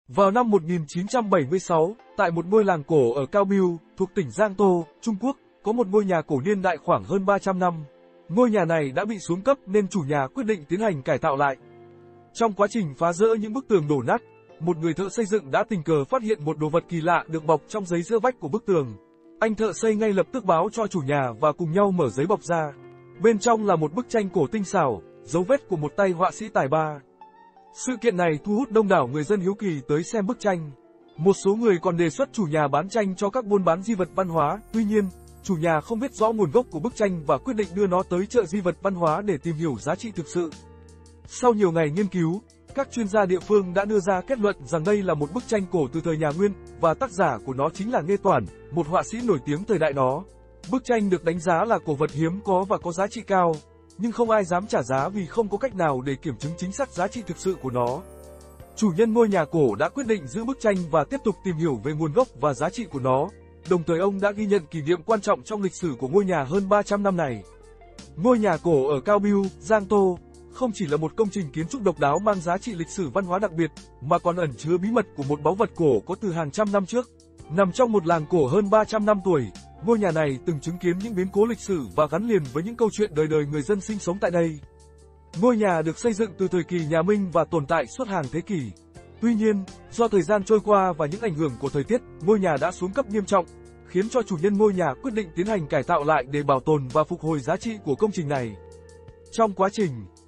Vào năm 1976, tại một ngôi làng cổ ở Cao Biu, thuộc tỉnh Giang Tô, Trung Quốc, có một ngôi nhà cổ niên đại khoảng hơn 300 năm. Ngôi nhà này đã bị xuống cấp nên chủ nhà quyết định tiến hành cải tạo lại. Trong quá trình phá rỡ những bức tường đổ nát, một người thợ xây dựng đã tình cờ phát hiện một đồ vật kỳ lạ được bọc trong giấy giữa vách của bức tường. Anh thợ xây ngay lập tức báo cho chủ nhà và cùng nhau mở giấy bọc ra. Bên trong là một bức tranh cổ tinh xảo, dấu vết của một tay họa sĩ tài ba. Sự kiện này thu hút đông đảo người dân hiếu kỳ tới xem bức tranh. Một số người còn đề xuất chủ nhà bán tranh cho các buôn bán di vật văn hóa, tuy nhiên, chủ nhà không biết rõ nguồn gốc của bức tranh và quyết định đưa nó tới chợ di vật văn hóa để tìm hiểu giá trị thực sự. Sau nhiều ngày nghiên cứu, các chuyên gia địa phương đã đưa ra kết luận rằng đây là một bức tranh cổ từ thời nhà Nguyên, và tác giả của nó chính là Nghê Toản, một họa sĩ nổi tiếng thời đại đó. Bức tranh được đánh giá là cổ vật hiếm có và có giá trị cao, nhưng không ai dám trả giá vì không có cách nào để kiểm chứng chính xác giá trị thực sự của nó. Chủ nhân ngôi nhà cổ đã quyết định giữ bức tranh và tiếp tục tìm hiểu về nguồn gốc và giá trị của nó. Đồng thời ông đã ghi nhận kỷ niệm quan trọng trong lịch sử của ngôi nhà hơn 300 năm này. Ngôi nhà cổ ở Cao Biu, Giang Tô, không chỉ là một công trình kiến trúc độc đáo mang giá trị lịch sử văn hóa đặc biệt, mà còn ẩn chứa bí mật của một báu vật cổ có từ hàng trăm năm trước. Nằm trong một làng cổ hơn 300 năm tuổi, ngôi nhà này từng chứng kiến những biến cố lịch sử và gắn liền với những câu chuyện đời đời người dân sinh sống tại đây. Ngôi nhà được xây dựng từ thời kỳ nhà Minh và tồn tại suốt hàng thế kỷ. Tuy nhiên, do thời gian trôi qua và những ảnh hưởng của thời tiết, ngôi nhà đã xuống cấp nghiêm trọng, khiến cho chủ nhân ngôi nhà quyết định tiến hành cải tạo lại để bảo tồn và phục hồi giá trị của công trình này. Trong quá trình